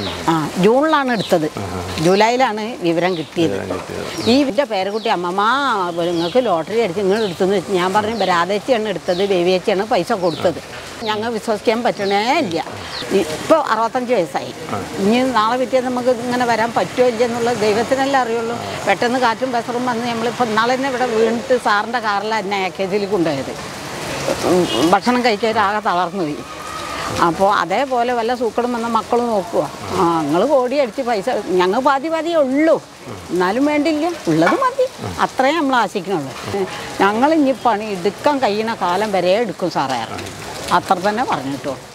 ജൂണിലാണ് എടുത്തത്. ജൂലൈയിലാണ് വിവരം കിട്ടിയത്. ഈ ഇവൻ്റെ പേരക്കുട്ടി അമ്മമ്മ നിങ്ങൾക്ക് ലോട്ടറി അടിച്ച് നിങ്ങൾ എടുത്തെന്ന് വെച്ച് ഞാൻ പറഞ്ഞു രാധേച്ചിയാണ് എടുത്തത്, ബേബിയേച്ചിയാണ് പൈസ കൊടുത്തത്. ഞങ്ങൾ വിശ്വസിക്കാൻ പറ്റണേ ഇല്ല. ഇപ്പോൾ 65 വയസ്സായി. ഇനി നാളെ പിറ്റേ നമുക്ക് ഇങ്ങനെ വരാൻ പറ്റുമോ ഇല്ല എന്നുള്ളത് ദൈവത്തിനല്ലേ അറിയുള്ളൂ. പെട്ടെന്ന് കാറ്റും ബസറും വന്ന് നമ്മളിപ്പോൾ നാളെ തന്നെ ഇവിടെ വീണിട്ട് സാറിൻ്റെ കാറിലാണ് എന്നെ AKGയിൽ കൊണ്ടുപോയത്. ഭക്ഷണം കഴിക്കാനാകെ തളർന്നു പോയി. അപ്പോൾ അതേപോലെ വല്ല സൂക്കടും വന്ന മക്കൾ നോക്കുക. ഞങ്ങൾ കോടി അടിച്ച് പൈസ ഞങ്ങൾ പാതിയേ ഉള്ളൂ, എന്നാലും വേണ്ടില്ല, ഉള്ളത് മതി, അത്രയും നമ്മൾ ആശിക്കുന്നുള്ളൂ. ഞങ്ങൾ ഇനി പണി എടുക്കാൻ കഴിയുന്ന കാലം വരെ എടുക്കും സാറേ, അത്ര തന്നെ പറഞ്ഞിട്ടോ.